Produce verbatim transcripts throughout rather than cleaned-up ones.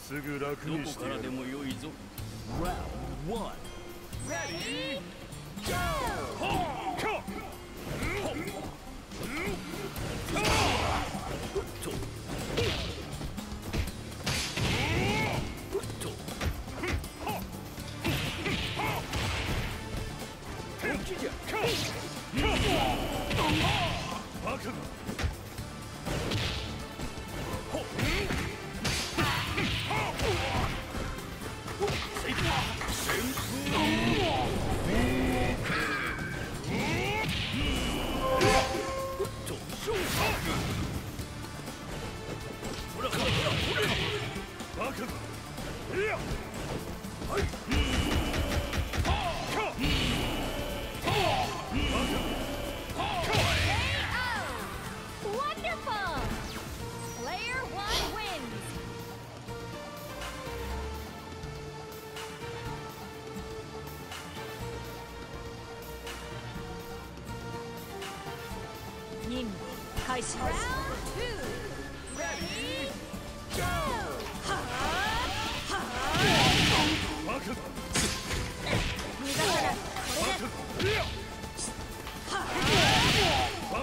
すぐ楽にしてやる。どこからでも良いぞ。Round one. Ready? Go! Ho! 任務開始。Round two. Ready? Go! はあはあ。逃がさない。これで。はあ。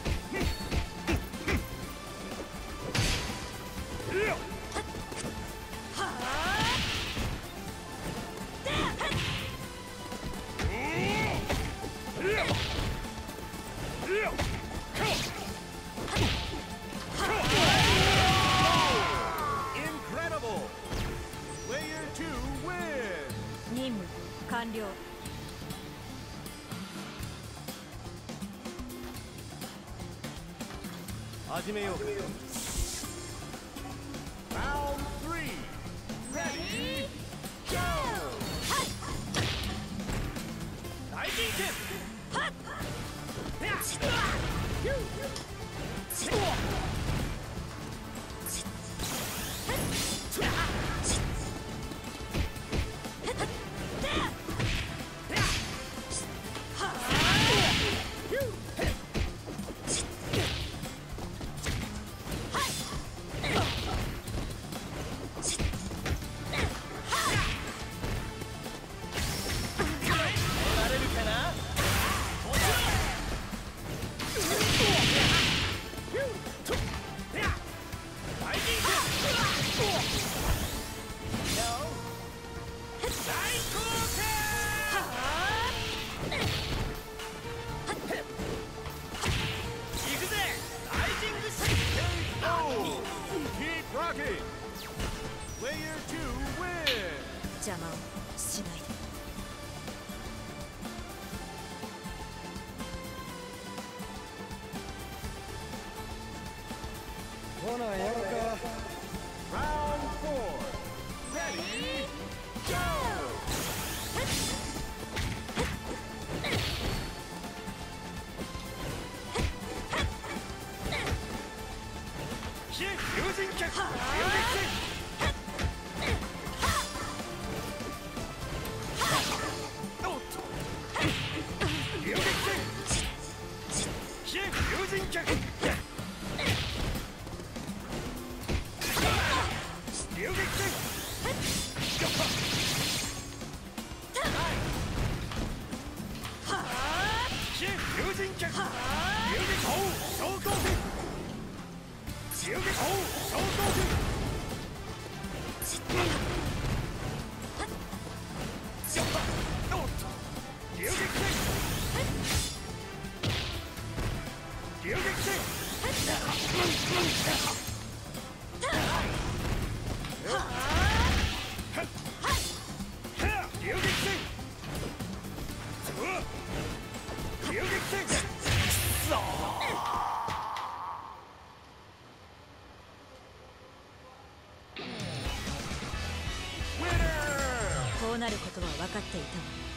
任務完了。 始めよう。Round three. Ready? Go! 大人剣。はっ。 邪魔をしないで。 ほなやるか。Round four. Ready? Go! 友人脚。 こうなることは分かっていたわ。